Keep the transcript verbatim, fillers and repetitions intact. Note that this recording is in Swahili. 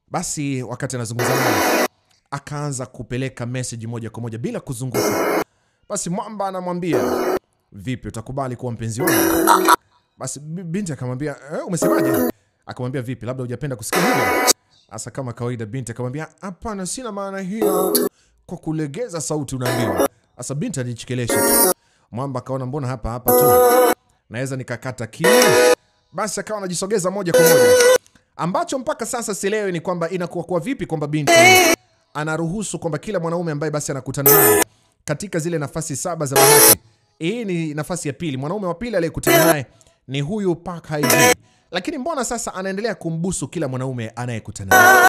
Basi wakati anazungumza naye, akaanza kupeleka message moja kwa moja bila kuzunguka. Basi mwamba anamwambia, vipi utakubali kuwa mpenzi wangu? Basi binti akamwambia, eh, umesemaje? Akamwambia, vipi labda hujapenda kusikia hilo? Asa kama kawaida binti akamwambia, hapana sina maana hiyo. Kwa kulegeza sauti unaambiwa. Asa binti alijichekelesha tu. Mwamba akaona mbona hapa hapa tu naweza nikakata kimya. Basi akawa anajisogeza moja kwa moja. Ambacho mpaka sasa sielewi ni kwamba inakuwa kwa vipi kwamba binti anaruhusu kwamba kila mwanaume ambaye basi anakutana naye katika zile nafasi saba za bahati. Hii ni nafasi ya pili. Mwanaume wa pili aliyekutana naye ni huyu Park Hae Gi. Lakini mbona sasa anaendelea kumbusu kila mwanaume anayekutana naye?